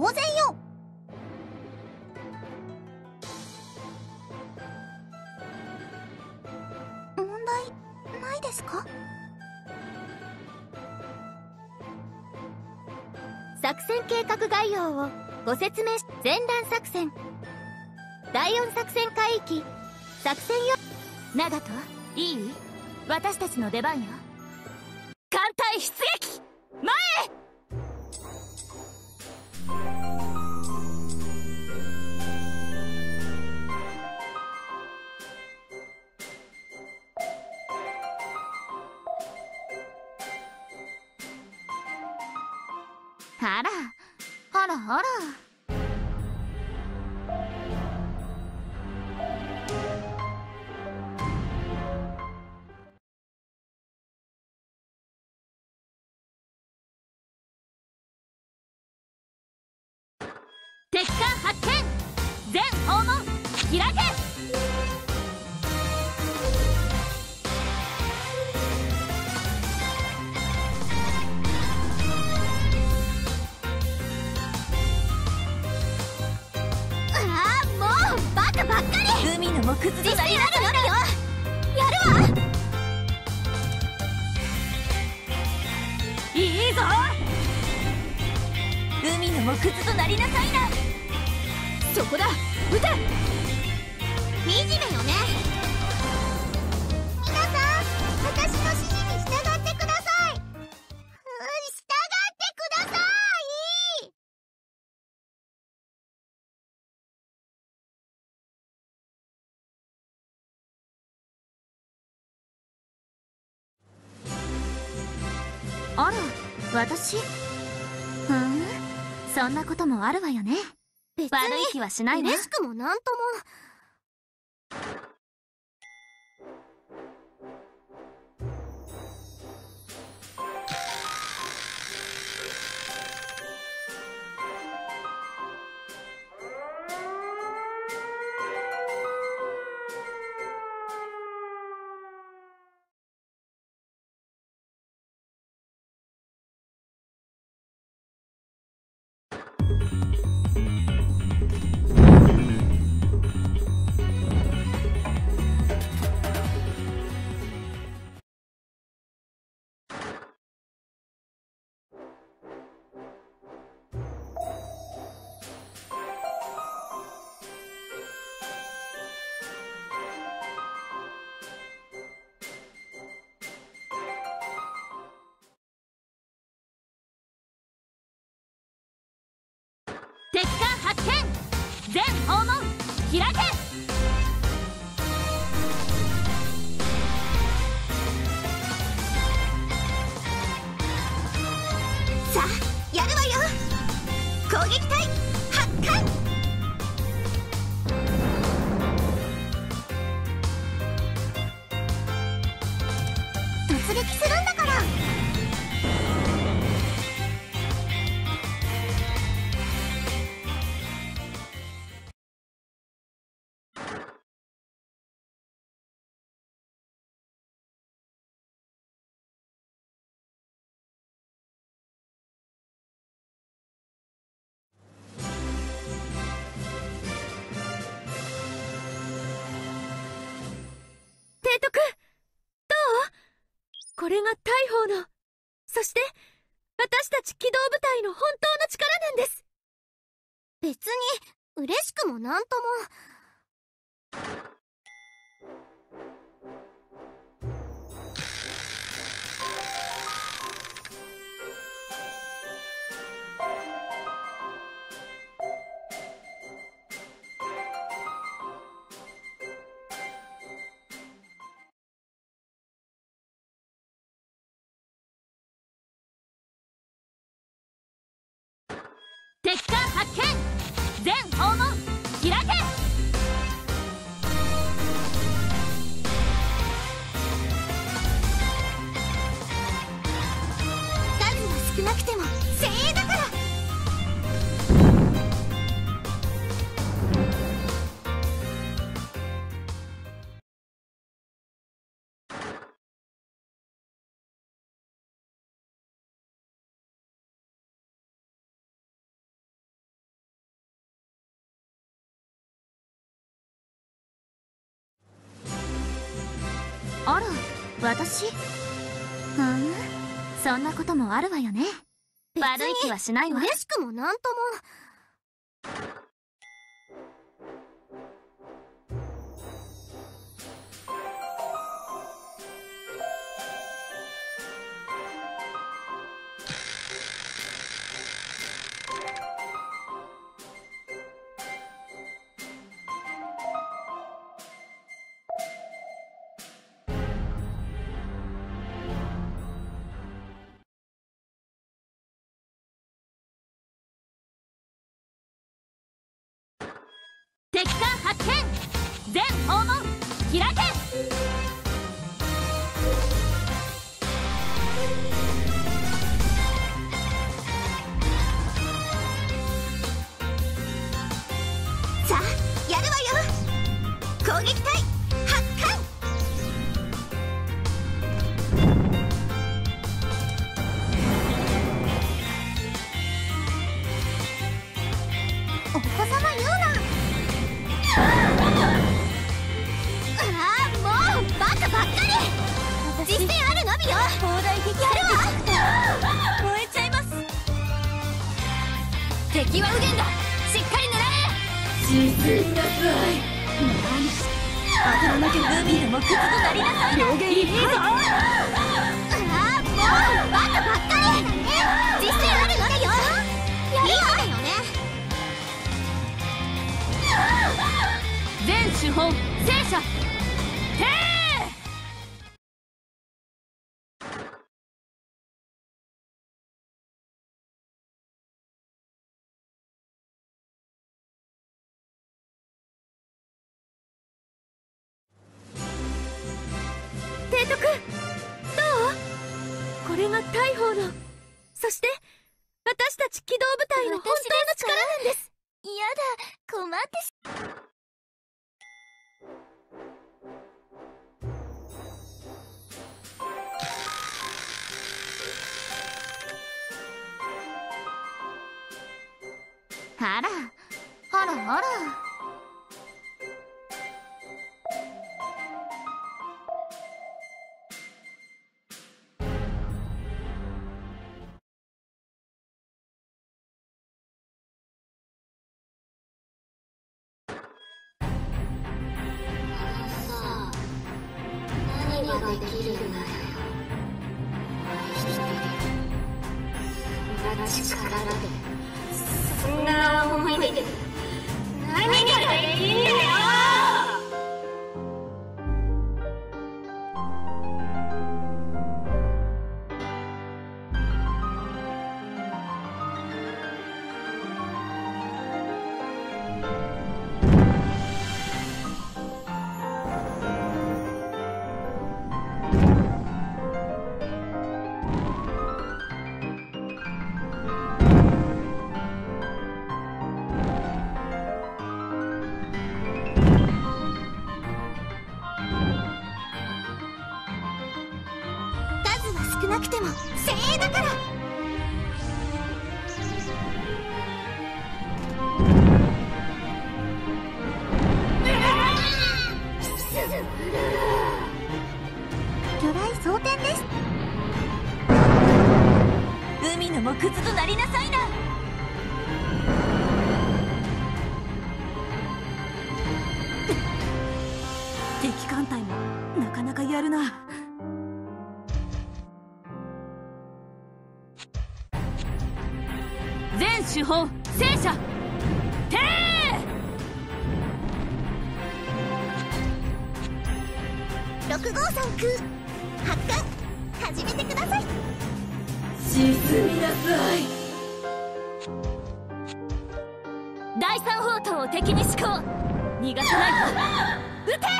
当然よ。問題ないですか？ 作戦計画概要をご説明し、前段作戦第4作戦海域作戦よ。長門いい？私たちの出番よ。艦隊出撃前へ。あらあらあら。敵艦発見。全訪問開け。ばっかり。海のも崩れない。やるよ。やるわ。いいぞ。海のも崩となりなさいな。そこだ。撃て。惨めよね。 皆さん、私の指示に従ってください。従ってください。 あら、私？そんなこともあるわよね。 別に悪い気はしないわ。 嬉しくもなんとも。 敵艦発見。全訪問開け。 さあ、やるわよ。攻撃隊発艦。突撃するんだから。 提督、どう？これが大砲の、そして私たち機動部隊の本当の力なんです。 別に嬉しくもなんとも。 敵艦発見。全訪問開け。 数が少なくても精鋭だから。 私？そんなこともあるわよね。悪い気はしないわ。 嬉しくもなんとも。 敵艦発見。全訪問開け。 さあやるわよ。攻撃隊発艦。お子様言うな。もうバカばっかり。実践あるのみよ。砲台撃やるわ。 燃えちゃいます。敵は右舷だ。しっかり狙え。沈みなさい。当たらなければ海でも靴となりなさい。両舷いいぞ。 もうバカばっかり。実践あるのみよ。いいわよね。 全手法戦車停。 提督、どう？これが大砲の、そして私たち機動部隊の本当の力なんです。 やだ、困ってし。あら、あらあら。 何ができるんだよ。愛してる。そんな力で、そんな思いで、何ができるんだよ。少なくても精鋭だから。魚雷装填です。 海のもくずとなりなさいな。敵艦隊もなかなかやるな。全手法戦車停。 6号3空発艦始めてください。 沈みなさい。第三砲塔を敵に施行。逃がさないぞ。撃て。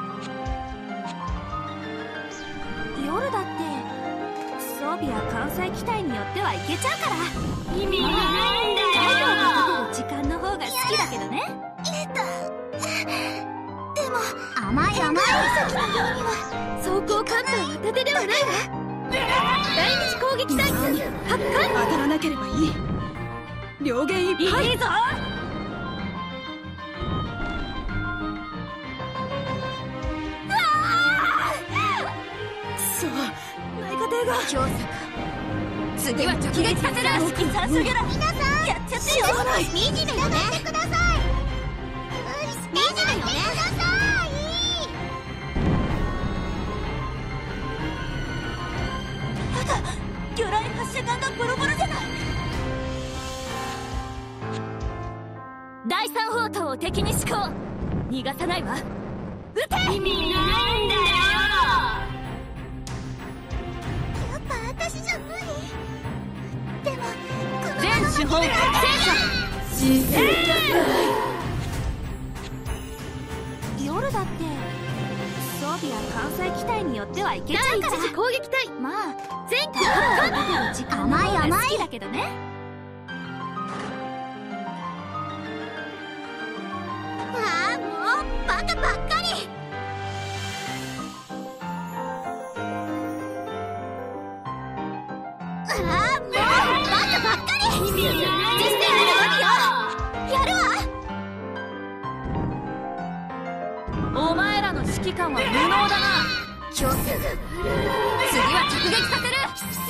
夜だって装備や艦載機体によってはいけちゃうから。意味ないんだよ。太陽がかける時間の方が好きだけどね。 でも甘い先のようには装甲艦隊は盾ではないわ。第二次攻撃隊発艦。 当たらなければいい。両舷いっぱい。 いいぞ。 手が強作。 次は直撃させる。 好きさらすぎら皆さんやっちゃってよ。惨めよね。ください。惨めよね。やだ、魚雷発射管がボロボロじゃない。第三砲塔を敵に施行。逃がさないわ。撃て。意味ないんだよ。やっぱ私じゃ無理。でも全手法戦車。夜だって装備や艦載機体によってはいけちゃうから。第一次攻撃隊。まあ前期はかけてる時間の方が好きだけどね。ああもうバカばっかり。ああもうバカばっかり。実践やるわ。お前らの指揮官は無能だな。強すぐ。次は直撃させる。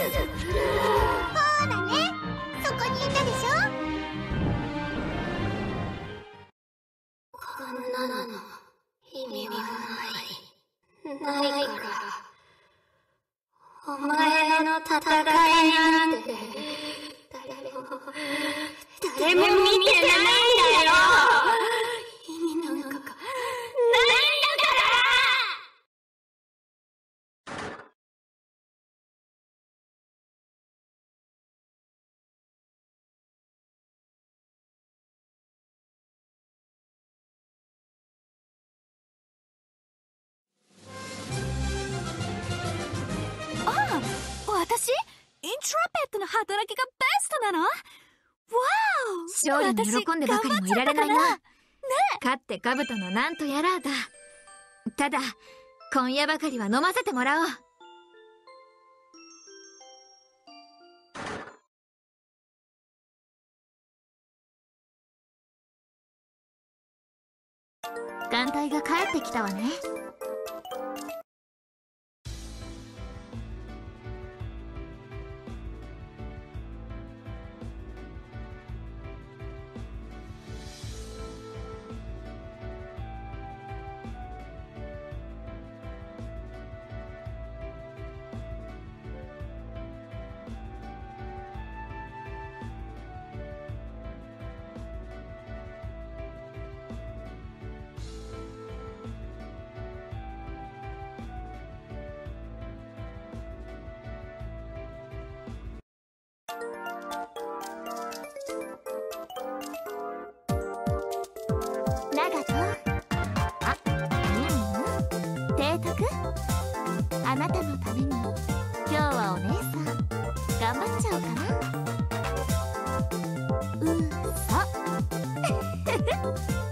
そうだね。そこにいたでしょ。こんなの意味はないから。お前の戦いなんて誰も見てないんだよ。意味なんかないんだから。私イントラペットの働きがベストなの？わお！勝利に喜んでばかりもいられないな。ねえ。勝って兜のなんとやらだ。ただ今夜ばかりは飲ませてもらおう。艦隊が帰ってきたわね。長門、あ、提督、あなたのために今日はお姉さん頑張っちゃおうかな。うそ